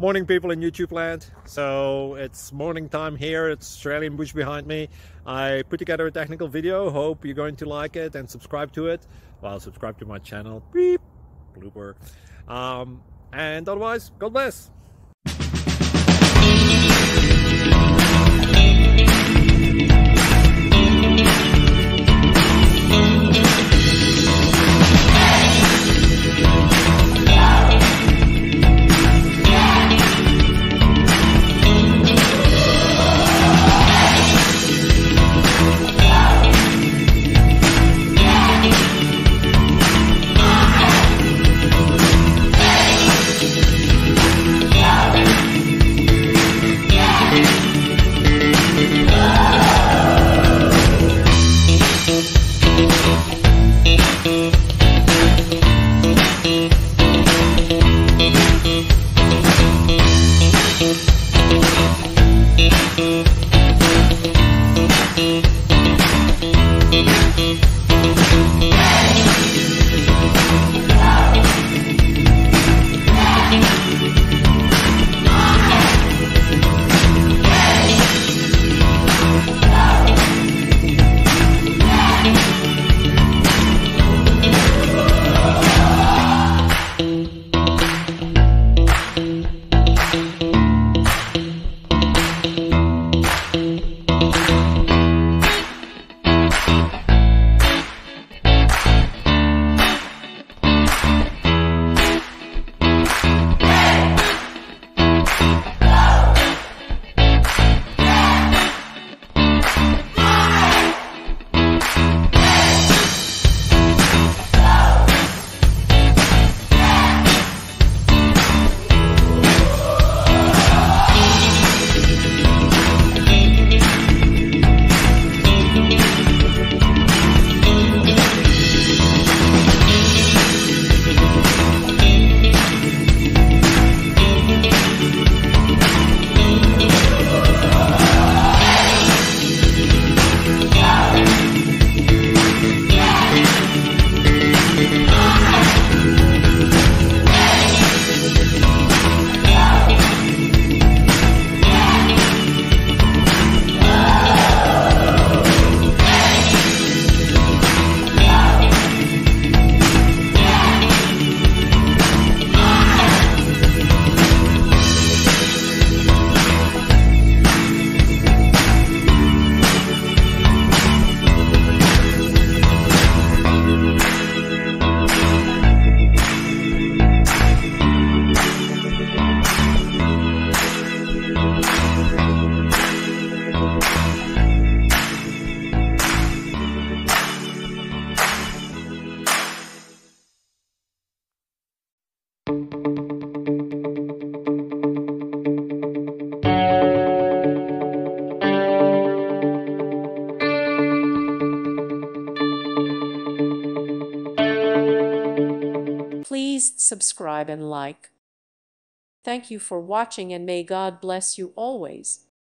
Morning, people in YouTube land. So it's morning time here. It's Australian bush behind me. I put together a technical video. Hope you're going to like it and subscribe to it. Well, subscribe to my channel. Beep. Blooper. And otherwise, God bless. Please subscribe and like. Thank you for watching, and may God bless you always.